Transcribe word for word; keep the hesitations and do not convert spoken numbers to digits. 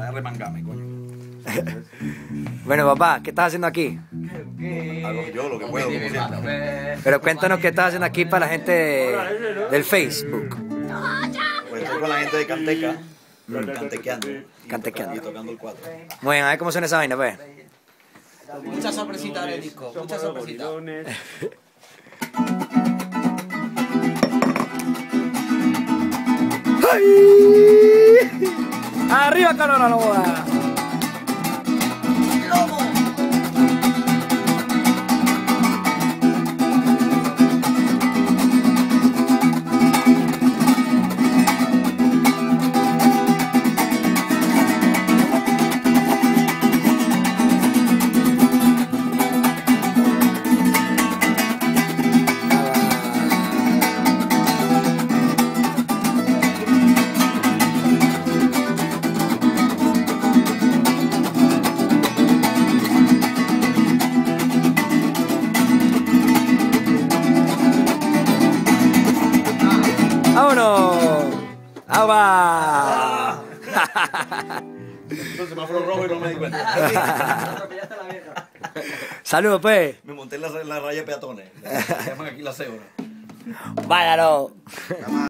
arremangame, coño. Bueno, papá, ¿qué estás haciendo aquí? Hago yo lo que puedo, como siempre. Pero cuéntanos qué estás haciendo aquí para la gente del Facebook. Pues estoy con la gente de Canteca, cantequeando. Cantequeando. Y tocando el cuatro. Muy bien, a ver cómo suena esa vaina, pues. Muchas sorpresitas en el disco, muchas sorpresitas. ¡Arriba, Carona Loboda! ¡Vámonos! ¡Agua! El semáforo rojo y no me di cuenta. Saludos, pues. Me monté en la, en la raya de peatones. Se llaman aquí la cebra. Váyalo.